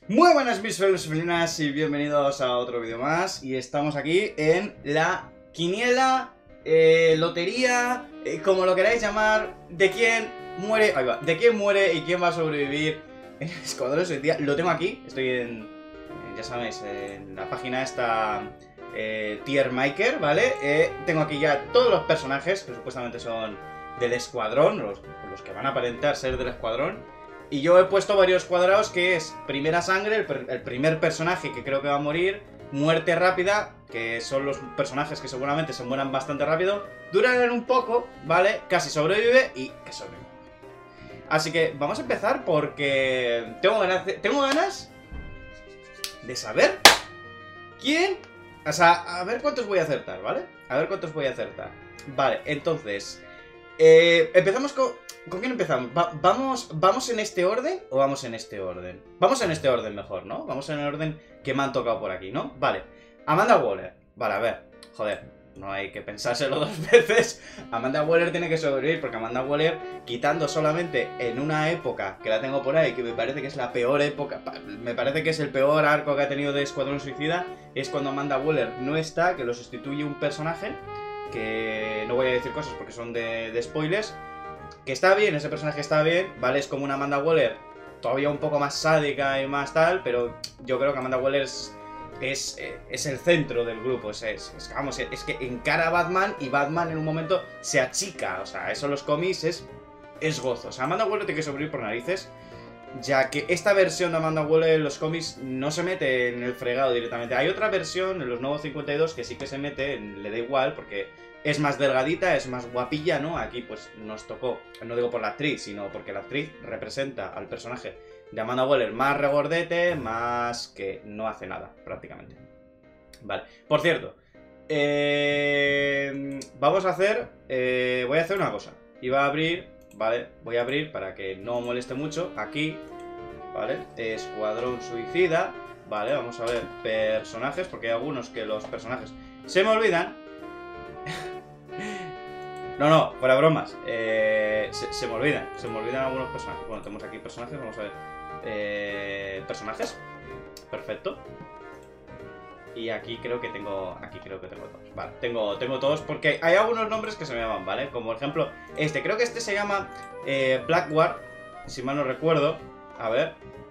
Muy buenas mis felinas y bienvenidos a otro vídeo más. Y estamos aquí en la quiniela, lotería, como lo queráis llamar, de quién muere, ahí va, de quién muere y quién va a sobrevivir en el Escuadrón Suicida. Lo tengo aquí, estoy ya sabéis, en la página esta Tier Maker, ¿vale? Tengo aquí ya todos los personajes que supuestamente son del escuadrón, los que van a aparentar ser del escuadrón. Y yo he puesto varios cuadrados que es primera sangre, el primer personaje que creo que va a morir, muerte rápida, que son los personajes que seguramente se mueran bastante rápido, duran un poco, ¿vale? Casi sobrevive y que sobrevive. Así que vamos a empezar porque tengo ganas de saber quién... O sea, a ver cuántos voy a acertar, ¿vale? A ver cuántos voy a acertar. Vale, entonces... empezamos con... ¿Con quién empezamos? ¿Vamos en este orden o vamos en este orden? Vamos en este orden mejor, ¿no? Vamos en el orden que me han tocado por aquí, ¿no? Vale. Amanda Waller. Vale, a ver. Joder, no hay que pensárselo dos veces. Amanda Waller tiene que sobrevivir porque Amanda Waller, quitando solamente en una época que la tengo por ahí, que me parece que es la peor época, me parece que es el peor arco que ha tenido de Escuadrón Suicida, es cuando Amanda Waller no está, que lo sustituye un personaje, que no voy a decir cosas porque son de spoilers. Que está bien, ese personaje está bien, ¿vale? Es como una Amanda Waller todavía un poco más sádica y más tal, pero yo creo que Amanda Waller es el centro del grupo. Vamos, es que encara a Batman y Batman en un momento se achica. O sea, eso en los cómics es gozo. O sea, Amanda Waller tiene que sobrevivir por narices, ya que esta versión de Amanda Waller en los cómics no se mete en el fregado directamente. Hay otra versión en los nuevos 52 que sí que se mete, le da igual, porque es más delgadita, es más guapilla, ¿no? Aquí pues nos tocó, no digo por la actriz, sino porque la actriz representa al personaje de Amanda Waller más regordete, más que no hace nada, prácticamente. Vale, por cierto, vamos a hacer, voy a hacer una cosa. Iba a abrir, vale, voy a abrir para que no moleste mucho, aquí, vale, Escuadrón Suicida, vale, vamos a ver personajes, porque hay algunos que los personajes se me olvidan. No, fuera bromas. Se me olvidan algunos personajes. Bueno, tenemos aquí personajes, vamos a ver. Personajes. Perfecto. Y aquí creo que tengo todos. Vale, tengo todos porque hay algunos nombres que se me llaman, ¿vale? Como por ejemplo, creo que este se llama Blackguard, si mal no recuerdo. A ver.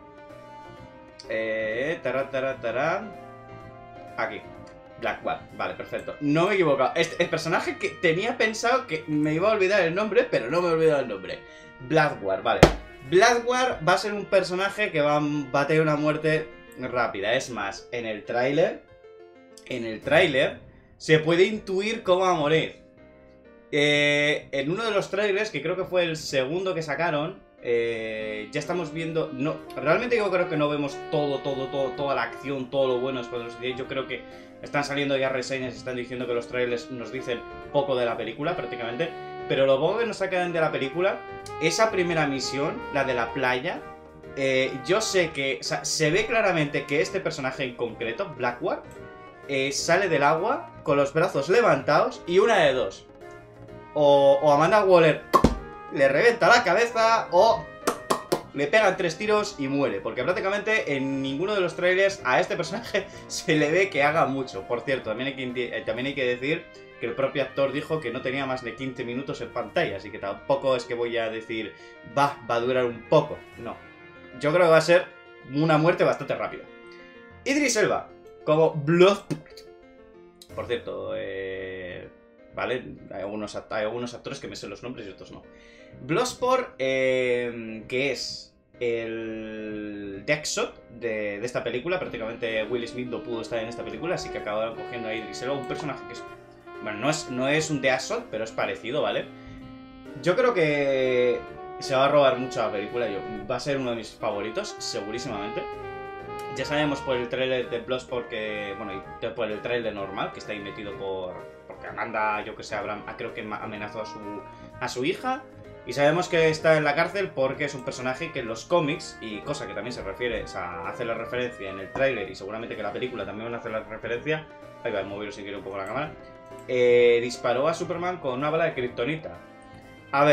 Aquí. Blackguard, vale, perfecto. No me he equivocado. El personaje que tenía pensado que me iba a olvidar el nombre, pero no me he olvidado el nombre. Blackguard, vale. Blackguard va a ser un personaje que va a tener una muerte rápida. Es más, en el tráiler se puede intuir cómo va a morir. En uno de los trailers, que creo que fue el segundo que sacaron, ya estamos viendo... No, realmente yo creo que no vemos toda la acción, todo lo bueno después de los días. Yo creo que están saliendo ya reseñas y están diciendo que los trailers nos dicen poco de la película, prácticamente. Pero lo poco que nos sacan de la película, esa primera misión, la de la playa, yo sé que... O sea, se ve claramente que este personaje en concreto, Blackguard, sale del agua con los brazos levantados y una de dos. O Amanda Waller le revienta la cabeza o le pegan 3 tiros y muere. Porque prácticamente en ninguno de los trailers a este personaje se le ve que haga mucho. Por cierto, también hay que decir que el propio actor dijo que no tenía más de 15 minutos en pantalla. Así que tampoco es que voy a decir, va a durar un poco. No. Yo creo que va a ser una muerte bastante rápida. Idris Elba, como Bloodsport. Por cierto, ¿vale? Hay algunos actores que me sé los nombres y otros no. Bloodsport, que es el Deadshot de esta película. Prácticamente Will Smith no pudo estar en esta película, así que acabaron cogiendo a Idris Elba, un personaje que es... Bueno, no es un Deadshot, pero es parecido, ¿vale? Yo creo que se va a robar mucho la película. Va a ser uno de mis favoritos, segurísimamente. Ya sabemos por el trailer de Bloodsport que... Bueno, y por el trailer normal, que está ahí metido porque Amanda, yo que sé, creo que amenazó a su hija. Y sabemos que está en la cárcel porque es un personaje que en los cómics, y cosa que también se refiere, o sea, hace la referencia en el tráiler, y seguramente que la película también va a hacer la referencia. Ahí va, el móvil si quiere un poco la cámara. Disparó a Superman con una bala de kriptonita. A ver,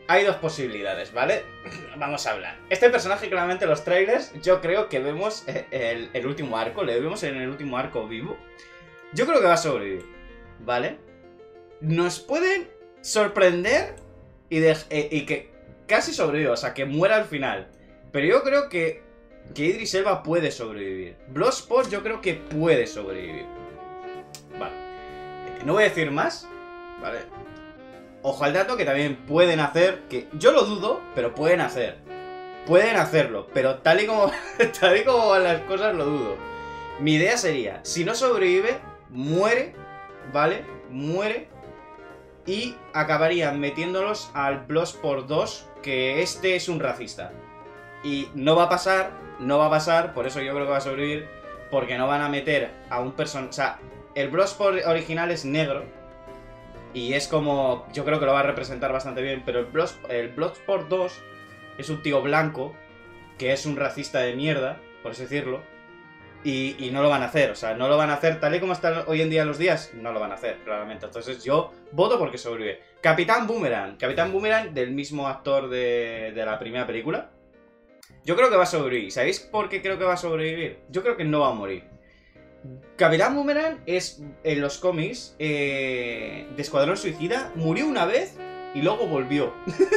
hay dos posibilidades, ¿vale? Vamos a hablar. Este personaje, claramente, en los trailers, yo creo que vemos el último arco. Le vemos en el último arco vivo. Yo creo que va a sobrevivir, ¿vale? Nos pueden sorprender y que casi sobreviva, o sea, que muera al final. Pero yo creo que Idris Elba puede sobrevivir. Bloodsport yo creo que puede sobrevivir. Vale. No voy a decir más, ¿vale? Ojo al dato que también pueden hacer, que yo lo dudo, pero pueden hacer. Pueden hacerlo, pero tal y como van las cosas lo dudo. Mi idea sería, si no sobrevive, muere, ¿vale? Muere. Y acabarían metiéndolos al Bloodsport 2, que este es un racista. Y no va a pasar, por eso yo creo que va a sobrevivir, porque no van a meter a un personaje... O sea, el Bloodsport original es negro, y es como... Yo creo que lo va a representar bastante bien, pero el Bloodsport 2 es un tío blanco, que es un racista de mierda, por así decirlo, y no lo van a hacer, o sea, no lo van a hacer tal y como están hoy en día los días, no lo van a hacer, claramente. Entonces yo voto porque sobrevive. Capitán Boomerang del mismo actor de la primera película. Yo creo que va a sobrevivir. ¿Sabéis por qué creo que va a sobrevivir? Yo creo que no va a morir. Capitán Boomerang es, en los cómics de Escuadrón Suicida, murió una vez y luego volvió.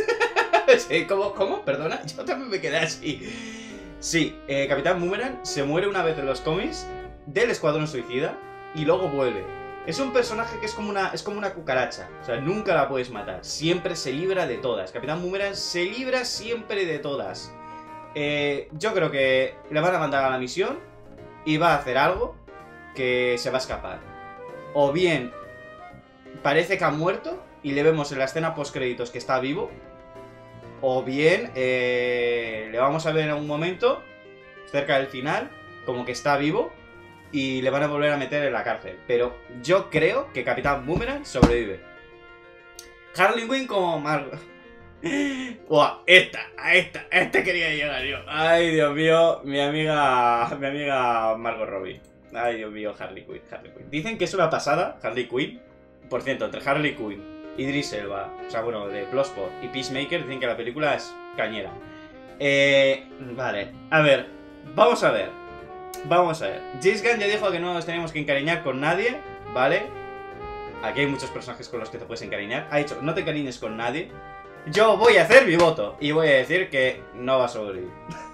¿Cómo? Perdona, yo también me quedé así. Sí, Capitán Boomerang se muere una vez en los cómics del Escuadrón Suicida y luego vuelve. Es un personaje que es como una cucaracha. O sea, nunca la puedes matar. Siempre se libra de todas. Capitán Boomerang se libra siempre de todas. Yo creo que le van a mandar a la misión y va a hacer algo que se va a escapar. O bien parece que ha muerto y le vemos en la escena post-créditos que está vivo. O bien le vamos a ver en un momento, cerca del final, como que está vivo y le van a volver a meter en la cárcel. Pero yo creo que Capitán Boomerang sobrevive. Harley Quinn como Margot. Buah, a esta quería llegar yo. Ay, Dios mío, mi amiga Margot Robbie. Ay, Dios mío, Harley Quinn. Dicen que es una pasada, Harley Quinn. Por cierto, entre Harley Quinn, Idris Elba, o sea, bueno, de Bloodsport y Peacemaker, dicen que la película es cañera. Vale, a ver, vamos a ver. James Gunn ya dijo que no nos tenemos que encariñar con nadie, ¿vale? Aquí hay muchos personajes con los que te puedes encariñar. Ha dicho, no te encariñes con nadie. Yo voy a hacer mi voto y voy a decir que no va a sobrevivir.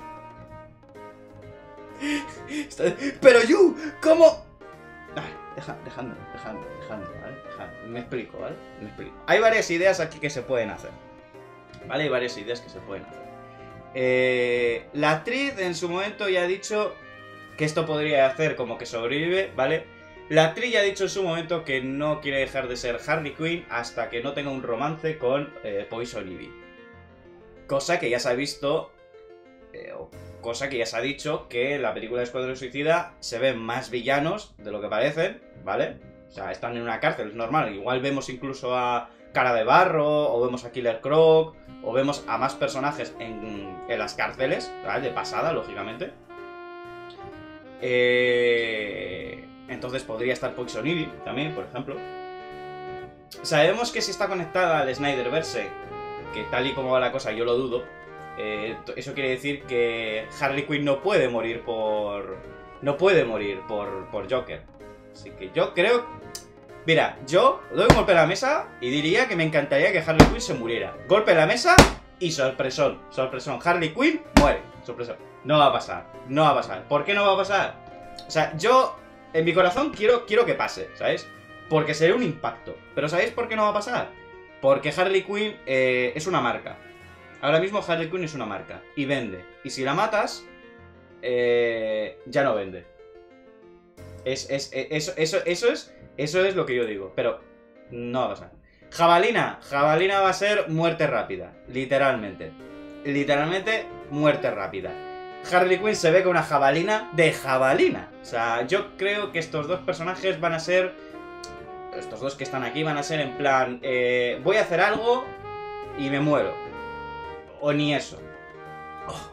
Pero you, ¿cómo? Dejando, ¿vale? Me explico, ¿vale? Hay varias ideas aquí que se pueden hacer. ¿Vale? Hay varias ideas que se pueden hacer. La actriz en su momento ya ha dicho que esto podría hacer como que sobrevive, ¿vale? La actriz ya ha dicho en su momento que no quiere dejar de ser Harley Quinn hasta que no tenga un romance con Poison Ivy. Cosa que ya se ha visto, cosa que ya se ha dicho, que en la película de Escuadrón Suicida se ven más villanos de lo que parecen, ¿vale? O sea, están en una cárcel, es normal. Igual vemos incluso a Cara de Barro, o vemos a Killer Croc, o vemos a más personajes en las cárceles, ¿vale? De pasada, lógicamente. Entonces podría estar Poison Ivy también, por ejemplo. Sabemos que si está conectada al Snyderverse, que tal y como va la cosa yo lo dudo, eso quiere decir que Harley Quinn no puede morir por Joker. Así que yo creo... Mira, yo doy un golpe a la mesa y diría que me encantaría que Harley Quinn se muriera. Golpe a la mesa y sorpresón. Harley Quinn muere. Sorpresón. No va a pasar. ¿Por qué no va a pasar? O sea, yo en mi corazón quiero que pase, ¿sabes? Porque sería un impacto. Pero ¿sabéis por qué no va a pasar? Porque Harley Quinn es una marca. Ahora mismo Harley Quinn es una marca y vende. Y si la matas, ya no vende. Eso es lo que yo digo. Pero no va a pasar. Jabalina va a ser muerte rápida. Literalmente, muerte rápida. Harley Quinn se ve con una jabalina de jabalina. O sea, yo creo que estos dos personajes van a ser... Estos dos que están aquí van a ser en plan... voy a hacer algo y me muero. O ni eso. Oh,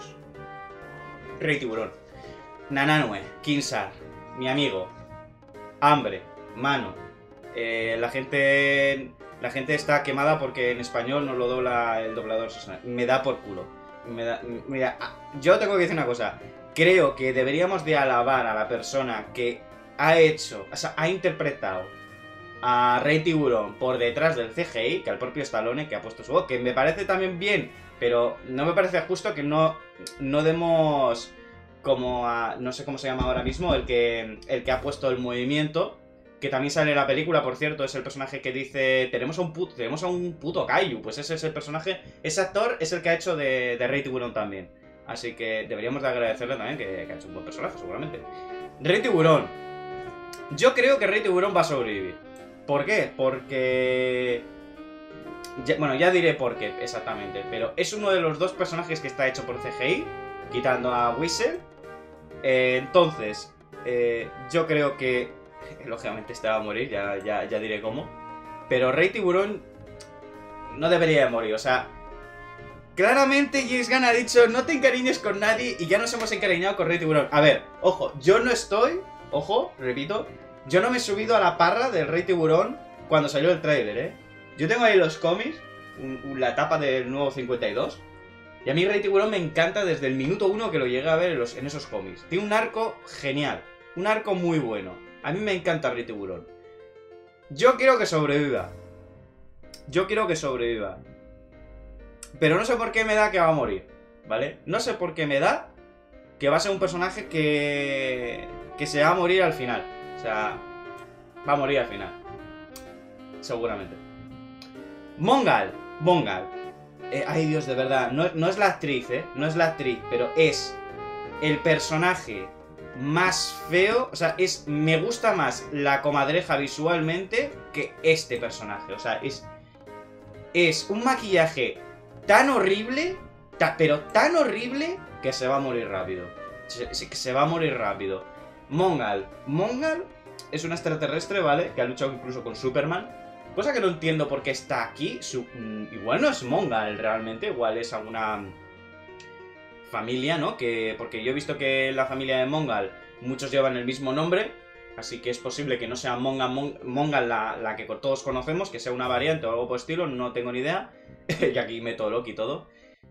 Rey Tiburón. Nananue, Kinsar, mi amigo. Hambre, Mano. La gente La gente está quemada porque en español no lo dobla el doblador. Me da por culo. Mira, yo tengo que decir una cosa. Creo que deberíamos de alabar a la persona que ha hecho, o sea, ha interpretado a Rey Tiburón por detrás del CGI, que al propio Stallone, que ha puesto su voz, que me parece también bien, pero no me parece justo que no demos como a, no sé cómo se llama ahora mismo, el que ha puesto el movimiento, que también sale en la película, por cierto, es el personaje que dice, tenemos a un puto Kaiju, pues ese es el personaje, ese actor es el que ha hecho de Rey Tiburón también, así que deberíamos de agradecerle también que ha hecho un buen personaje, seguramente. Rey Tiburón, yo creo que Rey Tiburón va a sobrevivir. ¿Por qué? Porque... bueno, ya diré por qué exactamente, pero es uno de los dos personajes que está hecho por CGI, quitando a Whistle. Entonces, yo creo que... lógicamente este va a morir, ya diré cómo. Pero Rey Tiburón no debería de morir, o sea... Claramente James Gunn ha dicho, no te encariñes con nadie, y ya nos hemos encariñado con Rey Tiburón. A ver, ojo, yo no estoy... Ojo, repito, yo no me he subido a la parra del Rey Tiburón cuando salió el tráiler, ¿eh? Yo tengo ahí los cómics, la tapa del nuevo 52, y a mí Rey Tiburón me encanta desde el minuto 1 que lo llegué a ver en esos cómics. Tiene un arco genial, un arco muy bueno. A mí me encanta Rey Tiburón. Yo quiero que sobreviva. Yo quiero que sobreviva. Pero no sé por qué me da que va a morir, ¿vale? No sé por qué me da que va a ser un personaje que se va a morir al final. O sea, va a morir al final. Seguramente. Mongal. Ay, Dios, de verdad. No es la actriz, ¿eh? No es la actriz, pero es el personaje más feo. O sea, me gusta más la comadreja visualmente que este personaje. O sea, es un maquillaje tan horrible, pero tan horrible que se va a morir rápido. Que se va a morir rápido. Mongal es un extraterrestre, ¿vale? Que ha luchado incluso con Superman. Cosa que no entiendo por qué está aquí. Igual no es Mongal realmente. Igual es alguna familia, ¿no? Porque yo he visto que en la familia de Mongal muchos llevan el mismo nombre. Así que es posible que no sea Mongal la que todos conocemos. Que sea una variante o algo por el estilo. No tengo ni idea. Y aquí meto Loki y todo.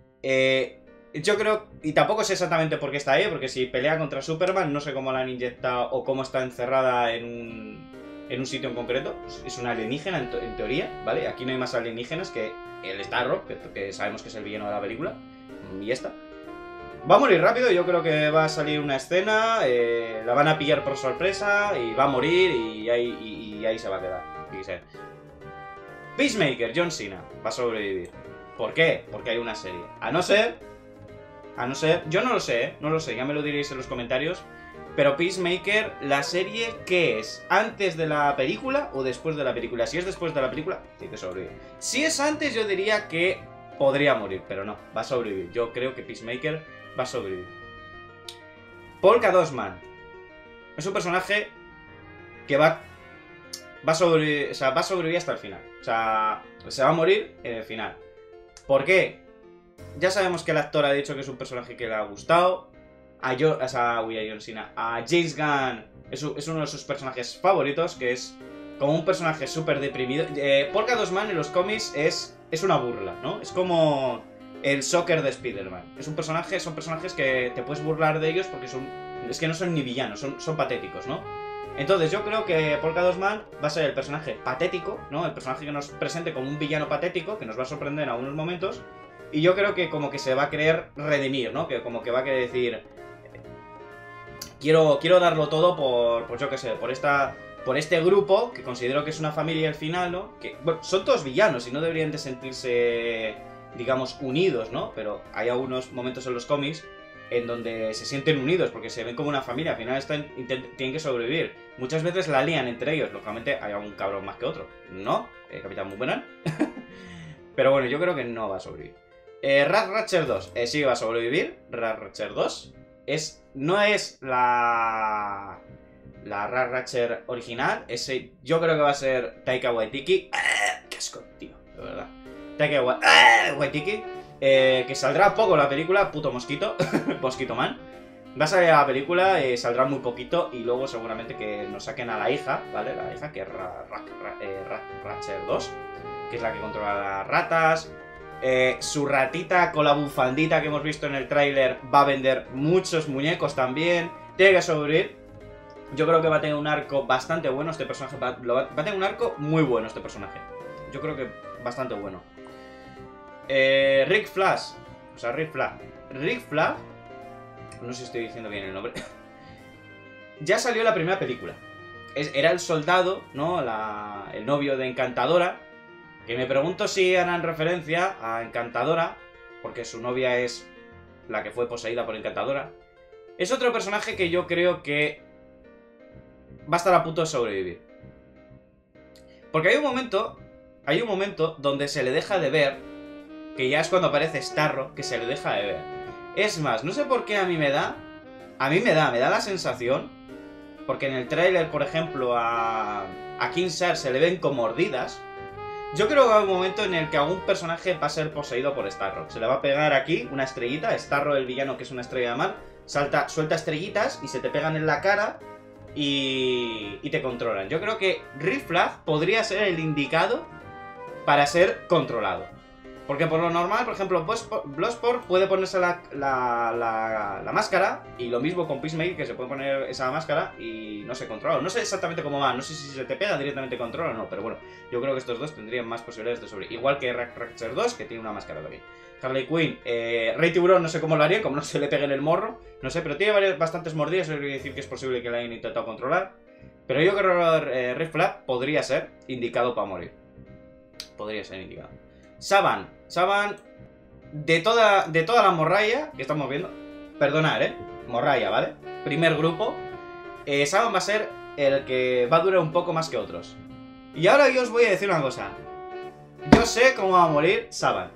Yo creo... Y tampoco sé exactamente por qué está ahí. Porque si pelea contra Superman, no sé cómo la han inyectado o cómo está encerrada en un sitio en concreto. Es una alienígena en teoría, ¿vale? Aquí no hay más alienígenas que el Starro, que sabemos que es el villano de la película. Y ya está. Va a morir rápido, yo creo que va a salir una escena, la van a pillar por sorpresa y va a morir y ahí se va a quedar. Peacemaker, John Cena, va a sobrevivir. ¿Por qué? Porque hay una serie. A no ser, yo no lo sé, ya me lo diréis en los comentarios. Pero Peacemaker, ¿la serie qué es? ¿Antes de la película o después de la película? Si es después de la película, tiene que sobrevivir. Si es antes, yo diría que podría morir, pero no, va a sobrevivir. Yo creo que Peacemaker va a sobrevivir. Polka Dosman es un personaje que va a sobrevivir, o sea, va a sobrevivir hasta el final. O sea, se va a morir en el final. ¿Por qué? Ya sabemos que el actor ha dicho que es un personaje que le ha gustado. A John Cena, a James Gunn es uno de sus personajes favoritos, que es como un personaje súper deprimido. Polka Dosman en los cómics es una burla, ¿no? Es como el Shocker de Spider-Man. Son personajes que te puedes burlar de ellos porque es que no son ni villanos, son patéticos, ¿no? Entonces yo creo que Polka Dosman va a ser el personaje patético, ¿no? El personaje que nos presente como un villano patético, que nos va a sorprender en algunos momentos. Y yo creo que como que se va a querer redimir, ¿no? Que como que va a querer decir... Quiero darlo todo por yo qué sé, por este grupo, que considero que es una familia al final, ¿no? Que, bueno, son todos villanos y no deberían de sentirse, digamos, unidos, ¿no? Pero hay algunos momentos en los cómics en donde se sienten unidos porque se ven como una familia, al final tienen que sobrevivir. Muchas veces la lían entre ellos, lógicamente hay algún cabrón más que otro, ¿no? Capitán Boomerang. Pero bueno, yo creo que no va a sobrevivir. Ratchet 2, sí va a sobrevivir. Ratchet 2 no es la Ratchet original. Yo creo que va a ser Taika Waititi. ¡Qué asco, tío! De verdad. Taika Waititi. Que saldrá poco la película, puto mosquito. Mosquito Man. Va a salir la película, saldrá muy poquito. Y luego seguramente que nos saquen a la hija, ¿vale? La hija que es Ratchet 2. que es la que controla las ratas. Su ratita con la bufandita que hemos visto en el tráiler va a vender muchos muñecos también. Tiene que sobrevivir. Yo creo que va a tener un arco bastante bueno este personaje. Va a tener un arco muy bueno este personaje. Yo creo que bastante bueno. Rick Flag. O sea, Rick Flag. Rick Flag. No sé si estoy diciendo bien el nombre. Ya salió la primera película. Era el soldado, ¿no? El novio de Encantadora. Que me pregunto si harán referencia a Encantadora, porque su novia es la que fue poseída por Encantadora. Es otro personaje que yo creo que va a estar a punto de sobrevivir. Porque hay un momento donde se le deja de ver, que ya es cuando aparece Starro, que se le deja de ver. Es más, no sé por qué me da la sensación, porque en el tráiler, por ejemplo, a King Sar se le ven con mordidas. Yo creo que va a haber un momento en el que algún personaje va a ser poseído por Starro. Se le va a pegar aquí una estrellita, Starro el villano que es una estrella de mar, suelta estrellitas y se te pegan en la cara y te controlan. Yo creo que Rick Flag podría ser el indicado para ser controlado. Porque por lo normal, por ejemplo, Bloodsport puede ponerse la máscara, y lo mismo con Peacemaker, que se puede poner esa máscara y no se controla. No sé exactamente cómo va, no sé si se te pega directamente controla o no, pero bueno, yo creo que estos dos tendrían más posibilidades de sobrevivir. Igual que Ratchet 2, que tiene una máscara también. Harley Quinn, Rey Tiburón, no sé cómo lo haría, como no se le pegue en el morro, no sé, pero tiene bastantes mordidas, eso quiere decir que es posible que la hayan intentado controlar. Pero yo creo que Rick Flag podría ser indicado para morir. Podría ser indicado. Saban, de toda la morralla que estamos viendo, perdonad, morralla, ¿vale? Primer grupo, Saban va a ser el que va a durar un poco más que otros. Y ahora yo os voy a decir una cosa. Yo sé cómo va a morir Saban.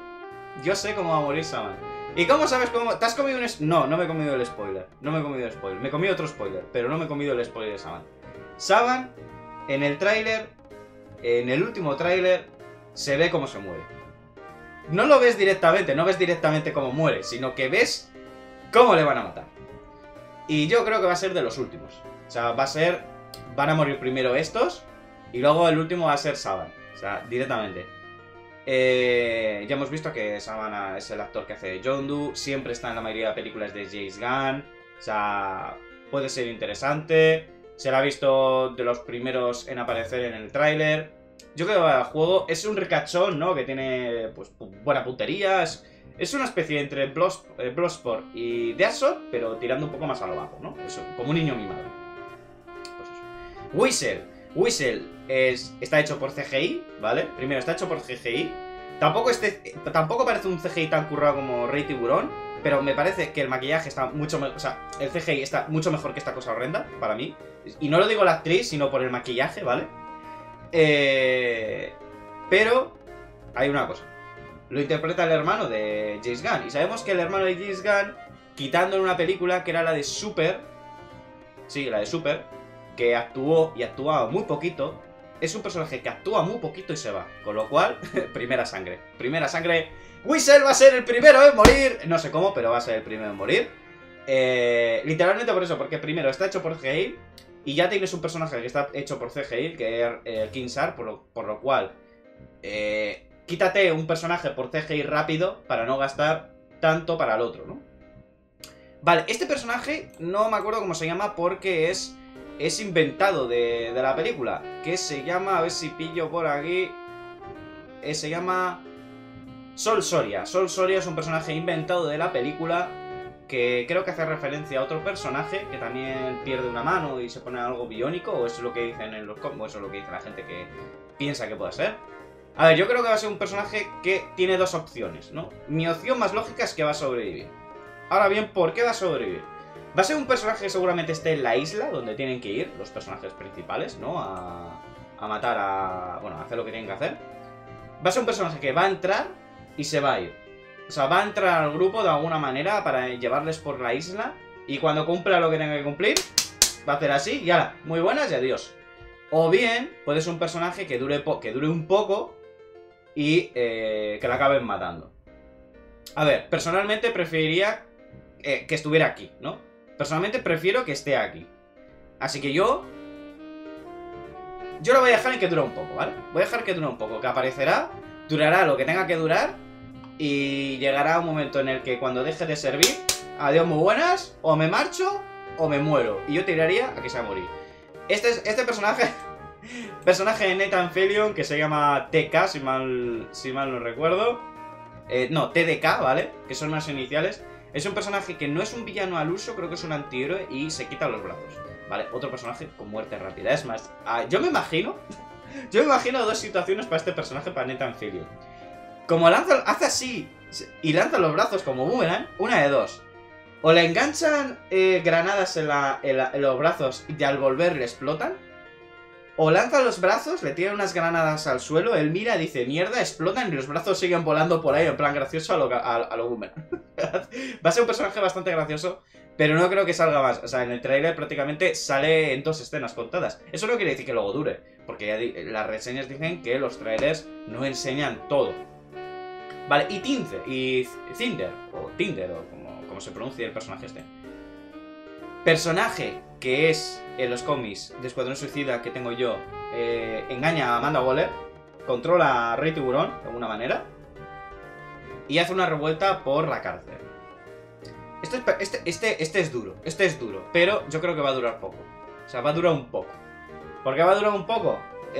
¿Y cómo sabes cómo? ¿Te has comido un No, no me he comido el spoiler. Me he comido otro spoiler, pero no me he comido el spoiler de Saban. Saban, en el tráiler, en el último tráiler, se ve cómo se muere. No lo ves directamente, no ves directamente cómo muere, sino que ves cómo le van a matar. Y yo creo que va a ser de los últimos. O sea, van a morir primero estos, y luego el último va a ser Saban. O sea, directamente. Ya hemos visto que Saban es el actor que hace de Yondu, siempre está en la mayoría de películas de James Gunn. O sea, puede ser interesante. Se la ha visto de los primeros en aparecer en el tráiler. Yo creo que el juego es un ricachón, ¿no? Que tiene, pues, buena puntería. Es una especie entre Bloodsport y Deathshot, pero tirando un poco más a lo bajo, ¿no? Eso, como un niño mimado. Pues eso. Whistle está hecho por CGI, ¿vale? Primero, está hecho por CGI. Tampoco parece un CGI tan currado como Rey Tiburón, pero me parece que el maquillaje está mucho mejor. O sea, el CGI está mucho mejor que esta cosa horrenda, para mí. Y no lo digo la actriz, sino por el maquillaje, ¿vale? Pero hay una cosa. Lo interpreta el hermano de James Gunn. Y sabemos que el hermano de James Gunn, quitando en una película que era la de Super, sí, la de Super, que actuó y actuaba muy poquito, es un personaje que actúa muy poquito y se va. Con lo cual, primera sangre. Whistle va a ser el primero en morir. No sé cómo, pero va a ser el primero en morir. Literalmente por eso, porque primero está hecho por CGI. Y ya tienes un personaje que está hecho por CGI, que es King Sar, por lo cual quítate un personaje por CGI rápido para no gastar tanto para el otro, ¿no? Vale, este personaje no me acuerdo cómo se llama porque es inventado de la película. Que se llama, a ver si pillo por aquí, se llama Sol Soria. Sol Soria es un personaje inventado de la película, que creo que hace referencia a otro personaje que también pierde una mano y se pone algo biónico, o eso es lo que dicen en los cómics, o eso es lo que dice la gente que piensa que puede ser. A ver, yo creo que va a ser un personaje que tiene dos opciones, ¿no? Mi opción más lógica es que va a sobrevivir. Ahora bien, ¿por qué va a sobrevivir? Va a ser un personaje que seguramente esté en la isla donde tienen que ir los personajes principales, ¿no? A matar bueno, a hacer lo que tienen que hacer. Va a ser un personaje que va a entrar y se va a ir. O sea, va a entrar al grupo de alguna manera para llevarles por la isla. Y cuando cumpla lo que tenga que cumplir, va a hacer así y ala, muy buenas y adiós. O bien, puede ser un personaje que dure un poco y que la acaben matando. A ver, personalmente preferiría que estuviera aquí, ¿no? Personalmente prefiero que esté aquí. Así que yo yo lo voy a dejar en que dure un poco, ¿vale? Voy a dejar que dure un poco, que aparecerá, durará lo que tenga que durar y llegará un momento en el que cuando deje de servir, adiós muy buenas, o me marcho o me muero. Y yo tiraría a que se va a morir. Este personaje, personaje de Nathan Fillion, que se llama TK, si mal no recuerdo. No, TDK, ¿vale? Que son las iniciales. Es un personaje que no es un villano al uso, creo que es un antihéroe y se quita los brazos. Vale, otro personaje con muerte rápida. Es más, yo me imagino dos situaciones para este personaje, para Nathan Fillion. Como hace así y lanza los brazos como boomerang, una de dos. O le enganchan granadas en los brazos y al volver le explotan. O lanza los brazos, le tira unas granadas al suelo, él mira, dice mierda, explotan y los brazos siguen volando por ahí en plan gracioso a lo boomerang. Va a ser un personaje bastante gracioso, pero no creo que salga más. O sea, en el trailer prácticamente sale en 2 escenas contadas. Eso no quiere decir que luego dure, porque ya las reseñas dicen que los trailers no enseñan todo. Vale, y Cinder, o como se pronuncia el personaje este. Personaje que es en los cómics de Escuadrón Suicida que tengo yo, engaña a Amanda Waller, controla a Rey Tiburón de alguna manera y hace una revuelta por la cárcel. Este es duro, pero yo creo que va a durar poco. O sea, va a durar un poco. ¿Por qué va a durar un poco?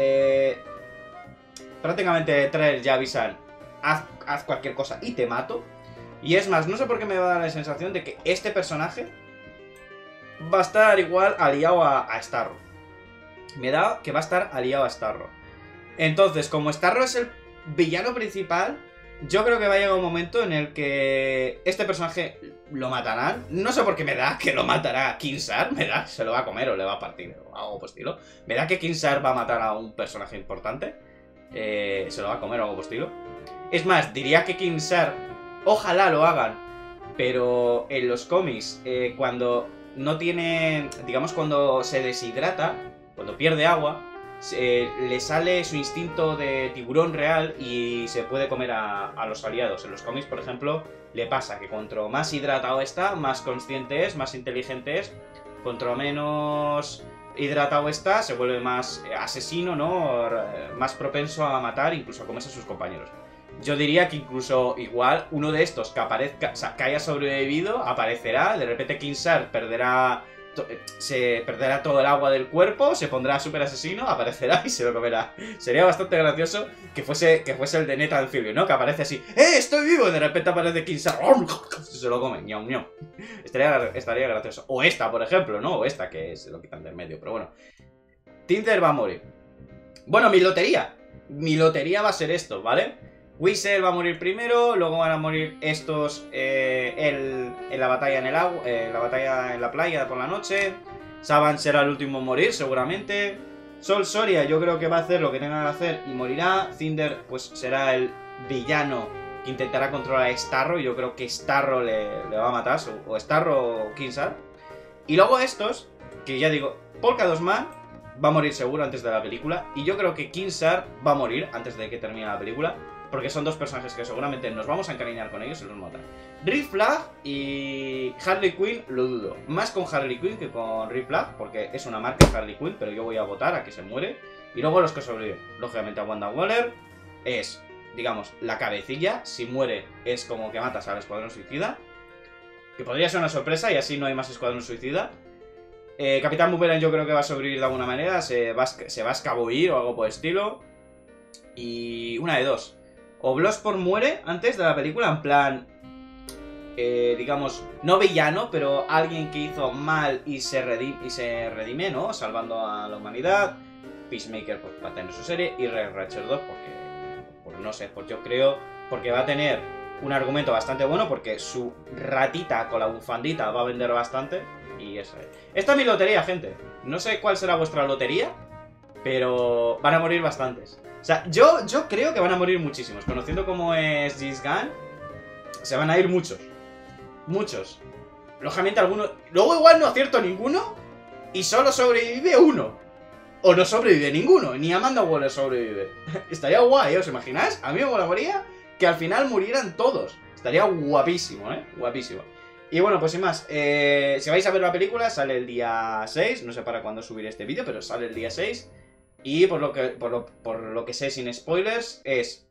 Prácticamente trailers ya avisan, haz cualquier cosa y te mato. Y es más, no sé por qué me va a dar la sensación de que este personaje va a estar igual aliado a Starro. Me da que va a estar aliado a Starro. Entonces, como Starro es el villano principal, yo creo que va a llegar un momento en el que este personaje lo matarán. No sé por qué me da que lo matará Kinsar. Me da, se lo va a comer o le va a partir o algo por estilo. Me da que Kinsar va a matar a un personaje importante. Se lo va a comer o algo por estilo. Es más, diría que Kinsar, ojalá lo hagan, pero en los cómics, cuando no tiene, digamos, cuando se deshidrata, cuando pierde agua, le sale su instinto de tiburón real y se puede comer a los aliados. En los cómics, por ejemplo, le pasa que cuanto más hidratado está, más consciente es, más inteligente es. Cuanto menos hidratado está, se vuelve más asesino, ¿no? Más propenso a matar, incluso a comerse a sus compañeros. Yo diría que incluso igual uno de estos que aparezca, o sea, que haya sobrevivido, aparecerá, de repente Kinsar perderá todo el agua del cuerpo, se pondrá súper asesino, aparecerá y se lo comerá. Sería bastante gracioso que fuese el de Nathan Fillion, ¿no? Que aparece así, estoy vivo, y de repente aparece Kinsar, se lo come, ñau, ñau. Estaría gracioso. O esta, por ejemplo, ¿no? O esta, que se lo quitan del medio, pero bueno. Tinder va a morir. Bueno, mi lotería va a ser esto, ¿vale? Whistle va a morir primero, luego van a morir estos en la batalla en el agua, la batalla en la playa por la noche. Saban será el último en morir, seguramente. Sol Soria yo creo que va a hacer lo que tenga que hacer y morirá. Cinder pues será el villano que intentará controlar a Starro. Y yo creo que Starro le va a matar, o Starro o Kinsar. Y luego estos, que ya digo, Polka Dosman va a morir seguro antes de la película. Y yo creo que Kinsar va a morir antes de que termine la película, porque son dos personajes que seguramente nos vamos a encariñar con ellos y los matan. Rick Flag y Harley Quinn lo dudo. Más con Harley Quinn que con Rick Flag, porque es una marca Harley Quinn, pero yo voy a votar a que se muere. Y luego los que sobreviven. Lógicamente a Wanda Waller es, digamos, la cabecilla. Si muere es como que matas al Escuadrón Suicida, que podría ser una sorpresa y así no hay más Escuadrón Suicida. Capitán Boomerang yo creo que va a sobrevivir de alguna manera. Se va a escabullir o algo por el estilo. Y una de dos. O Bloodsport muere antes de la película, en plan, digamos, no villano, pero alguien que hizo mal y se redime, ¿no? Salvando a la humanidad. Peacemaker pues, va a tener su serie. Y Red Ratchet 2 porque no sé, pues yo creo, porque va a tener un argumento bastante bueno, porque su ratita con la bufandita va a vender bastante. Y esa es. Esta es mi lotería, gente. No sé cuál será vuestra lotería, pero van a morir bastantes. O sea, yo creo que van a morir muchísimos. Conociendo cómo es James Gunn, se van a ir muchos. Muchos. Lógicamente algunos... Luego igual no acierto ninguno y solo sobrevive uno. O no sobrevive ninguno. Ni Amanda Waller sobrevive. Estaría guay, ¿os imagináis? A mí me molaría que al final murieran todos. Estaría guapísimo, ¿eh? Guapísimo. Y bueno, pues sin más, si vais a ver la película, sale el día 6. No sé para cuándo subiré este vídeo, pero sale el día 6. Y por lo que sé sin spoilers, es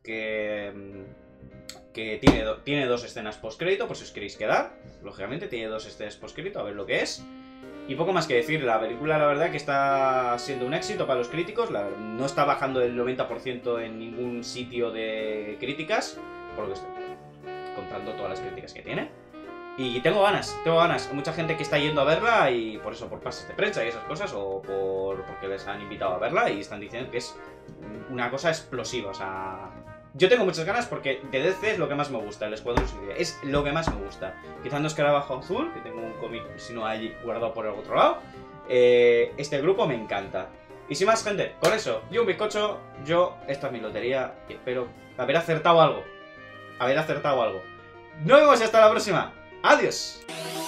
que tiene dos escenas post-crédito, por si os queréis quedar. Lógicamente, tiene dos escenas post-crédito, a ver lo que es. Y poco más que decir, la película la verdad que está siendo un éxito para los críticos, no está bajando el 90% en ningún sitio de críticas, por lo que estoy contando todas las críticas que tiene. Y tengo ganas. Hay mucha gente que está yendo a verla y por eso, por pases de prensa y esas cosas, o porque les han invitado a verla y están diciendo que es una cosa explosiva, o sea... Yo tengo muchas ganas porque de DC es lo que más me gusta, el Escuadrón Suicida, es lo que más me gusta. Quizá no Escarabajo Azul, que tengo un cómic, si no allí guardado por el otro lado. Este grupo me encanta. Y sin más, gente, con eso, yo un bizcocho, esta es mi lotería y espero haber acertado algo. Nos vemos hasta la próxima. ¡Adiós!